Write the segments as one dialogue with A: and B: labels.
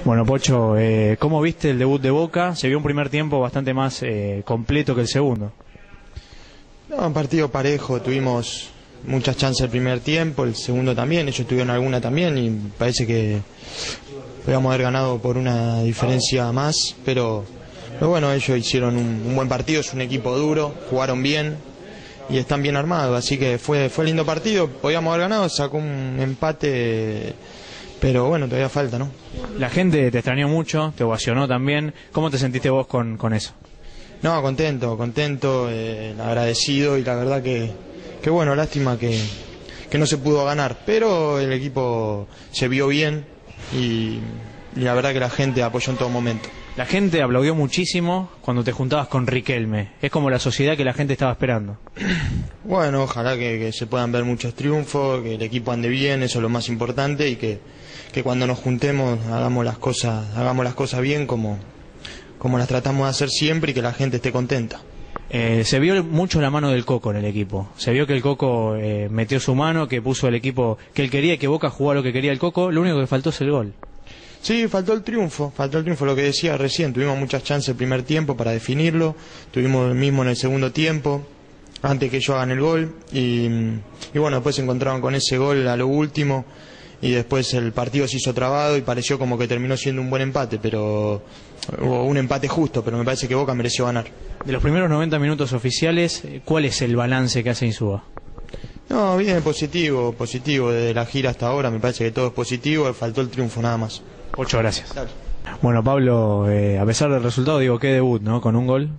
A: Bueno, Pocho, ¿cómo viste el debut de Boca? Se vio un primer tiempo bastante más completo que el segundo.
B: No, un partido parejo, tuvimos muchas chances el primer tiempo, el segundo también, ellos tuvieron alguna también y parece que podíamos haber ganado por una diferencia más, pero bueno, ellos hicieron un buen partido, es un equipo duro, jugaron bien y están bien armados, así que fue lindo partido, podíamos haber ganado, sacó un empate, pero bueno, todavía falta, ¿no?
A: La gente te extrañó mucho, te ovacionó también. ¿Cómo te sentiste vos con eso?
B: No, contento, agradecido y la verdad que bueno, lástima que no se pudo ganar, pero el equipo se vio bien y la verdad que la gente apoyó en todo momento.
A: La gente aplaudió muchísimo cuando te juntabas con Riquelme. Es como la sociedad que la gente estaba esperando.
B: Bueno, ojalá que se puedan ver muchos triunfos, que el equipo ande bien, eso es lo más importante y que cuando nos juntemos hagamos las cosas bien como las tratamos de hacer siempre y que la gente esté contenta.
A: Se vio mucho la mano del Coco en el equipo. Se vio que el Coco metió su mano, que puso el equipo que él quería, que Boca jugara lo que quería el Coco. Lo único que faltó es el gol.
B: Sí, faltó el triunfo, lo que decía recién. Tuvimos muchas chances el primer tiempo para definirlo, tuvimos el mismo en el segundo tiempo, antes que ellos hagan el gol. Y bueno, después se encontraron con ese gol a lo último. Y después el partido se hizo trabado y pareció como que terminó siendo un buen empate, pero un empate justo, pero me parece que Boca mereció ganar.
A: De los primeros 90 minutos oficiales, ¿cuál es el balance que hace Insúa?
B: No, bien, positivo, desde la gira hasta ahora me parece que todo es positivo, faltó el triunfo nada más.
A: Muchas gracias.
B: Dale.
A: Bueno, Pablo, a pesar del resultado, digo, qué debut, ¿no? Con un gol.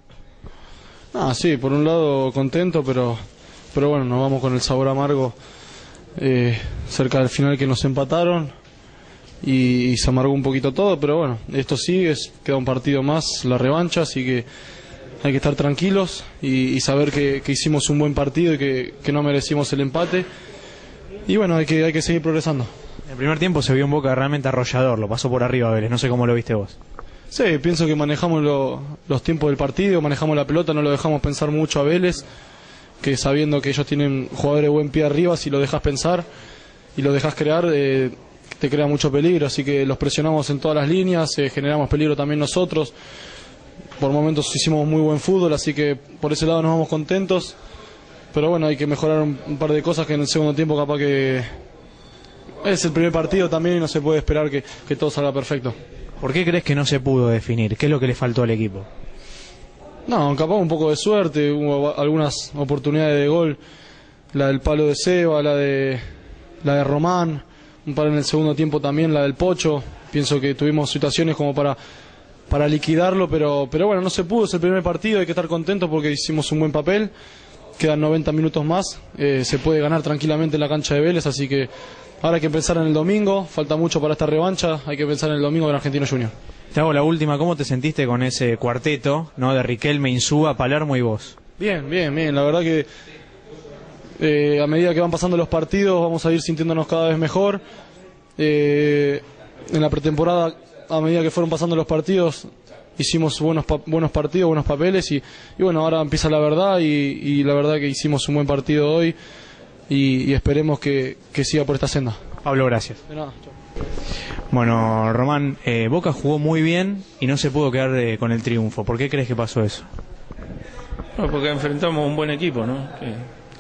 C: Sí, por un lado contento, pero bueno, nos vamos con el sabor amargo. Cerca del final que nos empataron y se amargó un poquito todo, pero bueno, esto sigue, queda un partido más, la revancha, así que hay que estar tranquilos y saber que hicimos un buen partido y que no merecimos el empate y bueno, hay que seguir progresando.
A: En el primer tiempo se vio un Boca realmente arrollador, lo pasó por arriba Vélez, no sé cómo lo viste vos.
C: Sí, pienso que manejamos los tiempos del partido, manejamos la pelota, no lo dejamos pensar mucho a Vélez, que sabiendo que ellos tienen jugadores de buen pie arriba, si lo dejas pensar y lo dejas crear, te crea mucho peligro, así que los presionamos en todas las líneas, generamos peligro también nosotros, por momentos hicimos muy buen fútbol, así que por ese lado nos vamos contentos, pero bueno, hay que mejorar un par de cosas que en el segundo tiempo capaz que es el primer partido también y no se puede esperar que todo salga perfecto.
A: ¿Por qué crees que no se pudo definir? ¿Qué es lo que le faltó al equipo?
C: No, capaz un poco de suerte, hubo algunas oportunidades de gol, la del palo de Seba, la de Román, un par en el segundo tiempo también, la del Pocho. Pienso que tuvimos situaciones como para liquidarlo, pero bueno, no se pudo, es el primer partido, hay que estar contentos porque hicimos un buen papel, quedan 90 minutos más, se puede ganar tranquilamente en la cancha de Vélez, así que ahora hay que pensar en el domingo, falta mucho para esta revancha, hay que pensar en el domingo en Argentino Junior.
A: Te hago la última, ¿cómo te sentiste con ese cuarteto, ¿no? De Riquelme, Insúa, Palermo y vos?
C: Bien, la verdad que a medida que van pasando los partidos vamos a ir sintiéndonos cada vez mejor. En la pretemporada, a medida que fueron pasando los partidos, hicimos buenos partidos, buenos papeles y bueno, ahora empieza la verdad y la verdad que hicimos un buen partido hoy y esperemos que siga por esta senda.
A: Pablo, gracias.
C: De nada, chao.
A: Bueno, Román, Boca jugó muy bien y no se pudo quedar con el triunfo. ¿Por qué crees que pasó eso?
D: Bueno, porque enfrentamos un buen equipo, ¿no? Que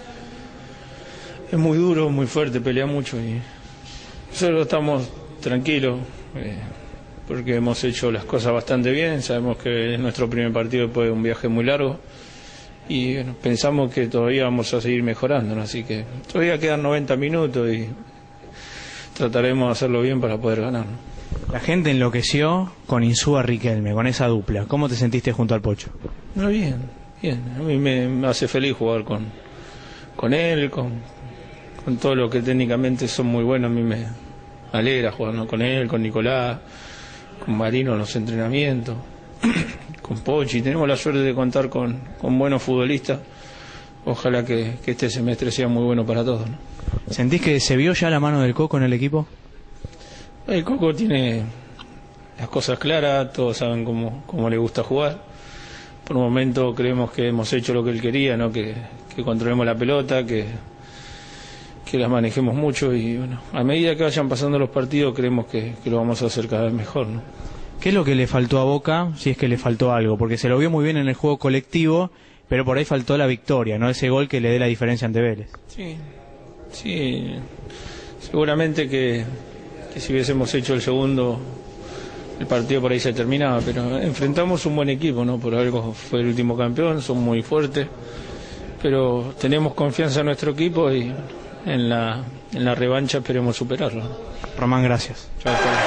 D: es muy duro, muy fuerte, pelea mucho y nosotros estamos tranquilos porque hemos hecho las cosas bastante bien. Sabemos que es nuestro primer partido después de un viaje muy largo y bueno, pensamos que todavía vamos a seguir mejorando, ¿no? Así que todavía quedan 90 minutos y trataremos de hacerlo bien para poder ganar, ¿no?
A: La gente enloqueció con Insúa Riquelme, con esa dupla. ¿Cómo te sentiste junto al Pocho?
D: No, bien. A mí me hace feliz jugar con él, con todo lo que técnicamente son muy buenos. A mí me alegra jugar, ¿no? Con él, con Nicolás, con Marino en los entrenamientos, con Pochi. Tenemos la suerte de contar con buenos futbolistas. Ojalá que este semestre sea muy bueno para todos, ¿no?
A: ¿Sentís que se vio ya la mano del Coco en el equipo?
D: El Coco tiene las cosas claras, todos saben cómo le gusta jugar. Por un momento creemos que hemos hecho lo que él quería, ¿no? Que controlemos la pelota, que las manejemos mucho y bueno, a medida que vayan pasando los partidos creemos que lo vamos a hacer cada vez mejor, ¿no?
A: ¿Qué es lo que le faltó a Boca, si es que le faltó algo? Porque se lo vio muy bien en el juego colectivo, pero por ahí faltó la victoria, ¿no? Ese gol que le dé la diferencia ante Vélez.
D: Sí, seguramente que si hubiésemos hecho el segundo, el partido por ahí se terminaba, pero enfrentamos un buen equipo, ¿no? Por algo fue el último campeón, son muy fuertes, pero tenemos confianza en nuestro equipo y en la revancha esperemos superarlo.
A: Román, gracias.
D: Chao,